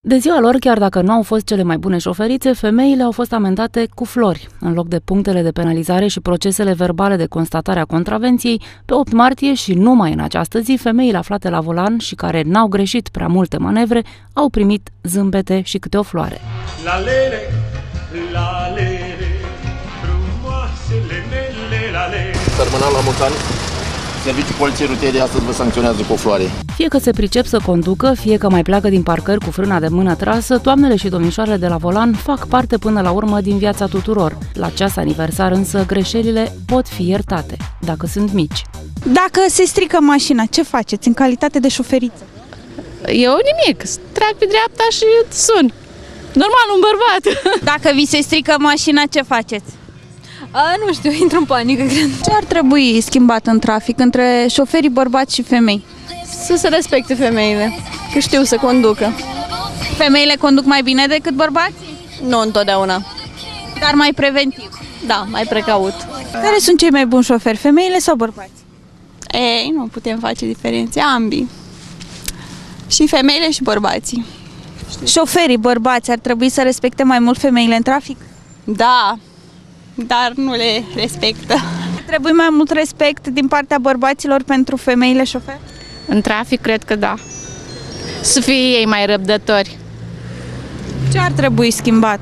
De ziua lor, chiar dacă nu au fost cele mai bune șoferițe, femeile au fost amendate cu flori. În loc de punctele de penalizare și procesele verbale de constatare a contravenției, pe 8 martie și numai în această zi, femeile aflate la volan și care n-au greșit prea multe manevre, au primit zâmbete și câte o floare. La lele, la lele, frumoasele mele, la lele. Terminal la Muntani, Serviciul Poliției Rutiere astăzi vă sancționează cu o floare. Fie că se pricep să conducă, fie că mai pleacă din parcări cu frâna de mână trasă, doamnele și domnișoarele de la volan fac parte până la urmă din viața tuturor. La ceas aniversar însă greșelile pot fi iertate, dacă sunt mici. Dacă se strică mașina, ce faceți în calitate de șoferiță? Eu nimic, trag pe dreapta și sun. Normal, un bărbat. Dacă vi se strică mașina, ce faceți? Nu știu, intru în panică, cred. Ce ar trebui schimbat în trafic între șoferii bărbați și femei? Să se respecte femeile, că știu să conducă. Femeile conduc mai bine decât bărbații? Nu întotdeauna. Dar mai preventiv? Da, mai precaut. Care sunt cei mai buni șoferi, femeile sau bărbați? Ei, nu putem face diferențe, ambii. Și femeile și bărbații. Șoferii bărbați ar trebui să respecte mai mult femeile în trafic? Da, dar nu le respectă. Trebuie mai mult respect din partea bărbaților pentru femeile șoferi? În trafic, cred că da. Să fie ei mai răbdători. Ce ar trebui schimbat?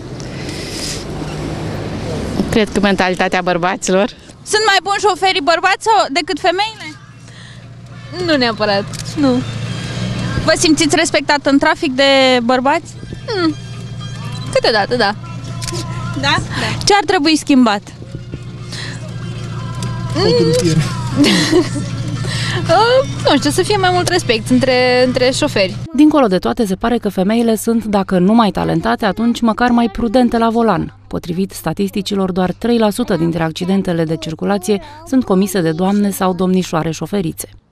Cred că mentalitatea bărbaților. Sunt mai buni șoferii bărbați sau decât femeile? Nu neapărat, nu. Vă simțiți respectat în trafic de bărbați? Câteodată, da. Da? Ce ar trebui schimbat? Nu știu, să fie mai mult respect între șoferi. Dincolo de toate, se pare că femeile sunt, dacă nu mai talentate, atunci măcar mai prudente la volan. Potrivit statisticilor, doar 3% dintre accidentele de circulație sunt comise de doamne sau domnișoare șoferițe.